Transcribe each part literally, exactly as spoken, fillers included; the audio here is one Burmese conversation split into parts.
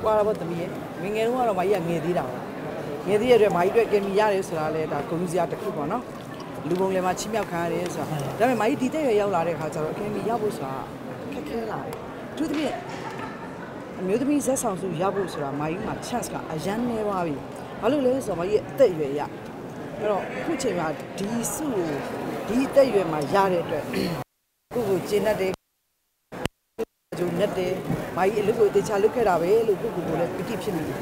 ကွာတော့သမီးရဲ့ငငယ်တုန်းကတော့မကြီးကငယ်သေးတာပါငယ်သေးရတဲ့မကြီးတို့ကင်မီရတယ်ဆိုတာလဲဒါဂုဏ်စရာတစ်ခုပေါ့နော်လူပုံလည်းမှာချီးမြှောက်ခံရတယ်ဆိုတာဒါပေမဲ့မကြီးဒီတဲ့ရရောက်လာတဲ့ခါကျတော့ကင်မီရဖို့ဆိုတာခက်ခဲလာတယ်သူတပြည့်အမျိုးသမီးဇက်ဆောင်စုရဖို့ဆိုတာမကြီးမှာ chance ကအရန်နေပါပြီဘာလို့လဲဆိုတော့မကြီးအသက်အရွယ်ရအဲ့တော့အခုချိန်မှာဒီစုဒီအသက်အရွယ်မှာရတဲ့အတွက်ကိုကိုကျင်းတတ်တယ်ဂျုံနဲ့တယ်ဘာကြီးအလုပ်ကိုတခြားလုပ်ခဲ့တာပဲလို့ကိုကိုကိုလည်းပီတိဖြစ်နေတယ်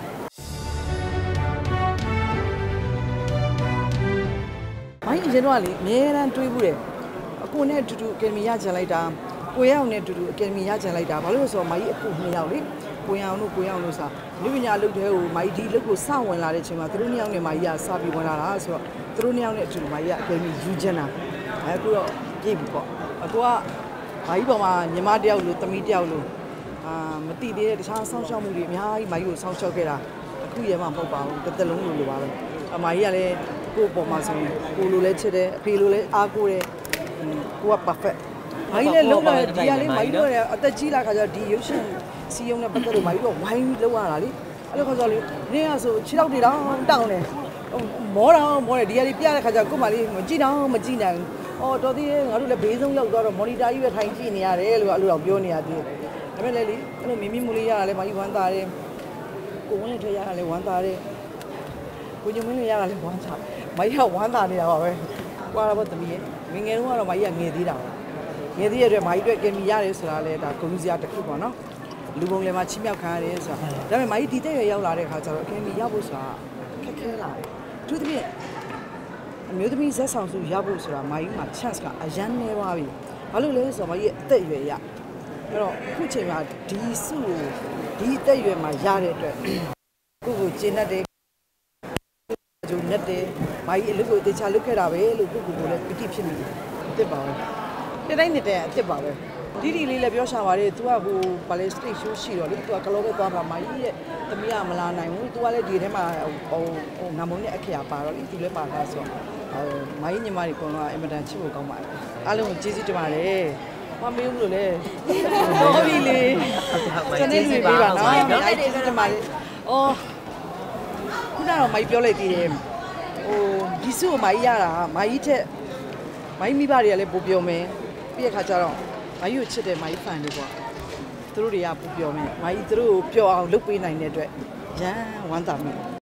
ဘာကြီးအရင်တော့လေအများအားတွေးဘူးတယ်အကိုနဲ့အတူတူအကယ်ဒမီရချင်လိုက်တာကိုရအောင်နဲ့အတူတူအကယ်ဒမီရချင်လိုက်တာဘာလို့လဲဆိုတော့မကြီးအခုနှစ်ယောက်လေကိုရအောင်တို့ကိုရအောင်လို့ဆိုလူပညာအလုပ်တဲ့ကိုမကြီးဒီအလုပ်ကိုစဝင်လာတဲ့အချိန်မှာသူတို့နှစ်ယောက်နဲ့မကြီးကစပြီးဝင်လာတာဆိုတော့သူတို့နှစ်ယောက်နဲ့အတူတူမကြီးကအကယ်ဒမီယူချင်တာအဲအခုတော့ပြည့်ပြီပေါ့အကိုကဘာကြီးပေါ်မှာညီမတယောက်လို့သမီးတယောက်လို့အာမတိသေးတဲ့တခြားဆောင်းရှောက်မှုတွေအများကြီးမကြီးကိုဆောင်းရှောက်ခဲ့တာအခုရဲမှမဟုတ်ပါဘူးတစ်သက်လုံးလိုလိုပါပဲအမကြီးကလည်းကို့ပေါ်မှာဆိုရင်ကိုလိုလဲချစ်တယ်အဖေလိုလဲအားကိုးတယ်ကိုက perfect မကြီးလည်းလုံးလာဒီကလေးမကြီးတို့အသက်ကြီးလာခါကျတော့ဒီရုပ်ရှင်စီယုံနဲ့ပတ်သက်လို့မကြီးတို့ဝိုင်းလောက်ရတာလေအဲ့လိုခါကျတော့လေနင်းရဆိုခြေထောက်တွေတောင်တောင်းတယ်မောတော့မောတယ်ဒီကလေးပြတဲ့ခါကျကို့မလေးမကြည့်တော့မကြည့်နိုင်အော်တော်သေးငါတို့လည်းဘေးဆုံးလောက်သွားတော့မော်နီတာကြီးပဲထိုင်ကြည့်နေရတယ်လို့အဲ့လိုတော့ပြောနေရသေးတယ်ဒါပေမဲ့လေအဲ့လိုမင်းမမလေးရတာလည်းမကြီးဝမ်းသာတယ်ကိုဝင်းလေးထဲရတာလည်းဝမ်းသာတယ်ကိုညမင်းလေးရတာလည်းဝမ်းသာမကြီးကဝမ်းသာနေတာပါပဲကွာတော့သမီးရဲ့ငငယ်တုန်းကတော့မကြီးကငယ်သေးတာပါငယ်သေးရတဲ့မကြီးတို့ကင်မီရတယ်ဆိုတာလဲဒါဂုဏ်စရာတစ်ခုပေါ့နော်လူပုံလည်းမှာချီးမြှောက်ခံရတယ်ဆိုတာဒါပေမဲ့မကြီးဒီတဲ့ရရောက်လာတဲ့ခါကျတော့ကင်မီရဖို့ဆိုတာခက်ခဲလာတယ်သူတပြည့်အမျိုးသမီးဇက်ဆောင်စုရဖို့ဆိုတာမကြီးမှာ chance ကအရန်နေပါပြီဘာလို့လဲဆိုတော့မကြီးအသက်အရွယ်ရအဲ့တော့အခုချိန်မှာဒီစုဒီအသက်အရွယ်မှာရတဲ့အတွက်ကိုကိုကျင်းတတ်တယ်ဂျုံနဲ့တယ်ဘာကြီးအလုပ်ကိုတခြားလုပ်ခဲ့တာပဲလို့ကိုကိုကိုလည်းပီတိဖြစ်နေတယ်အစ်စ်ပါပဲတတိုင်းနေတဲ့အစ်စ်ပါပဲဒီဒီလေးလည်းပြောရှာပါတယ် तू ကဟိုဘာလဲ stage show ရှိတော့လေ तू ကကလောပဲသွားမှာမကြီးရဲ့သမီးကမလာနိုင်ဘူး तू ကလည်းဒီထဲမှာဟိုဟိုငမုံနဲ့အခရာပါတော့လေ तू လည်းပါတာဆိုတော့မကြီးညီမတွေကတော့အင်မတန်ချစ်ဖို့ကောင်းပါတယ်အားလုံးကိုကျေးဇူးတင်ပါတယ်မမေးဘူးလို့လေတော်ပြီလေကျွန်တော်ပြေးပါနော်အဲ့ဒီကျေးဇူးတင်ပါတယ်အော်ခုနကတော့မကြီးပြောလိုက်သေးတယ်ဟိုဒီစုကိုမကြီးရတာမကြီးချက်မကြီးမိဘတွေကလည်းပို့ပြောမယ်ပြီးရခါကျတော့မကြီးကိုချစ်တယ်မကြီးဖန်တွေပေါ့သူတို့တွေကပို့ပြောမယ်မကြီးသူတို့ကိုပျော်အောင်လုပ်ပေးနိုင်တဲ့အတွက်ရန်ဝမ်းသာမိတယ်